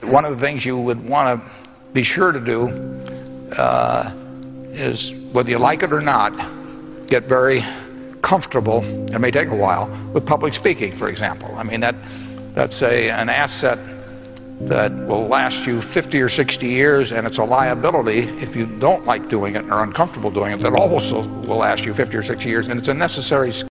one of the things you would want to be sure to do is, whether you like it or not, get very comfortable, it may take a while, with public speaking, for example. I mean, that's an asset that will last you 50 or 60 years, and it's a liability if you don't like doing it or are uncomfortable doing it, that also will last you 50 or 60 years, and it's a necessary skill.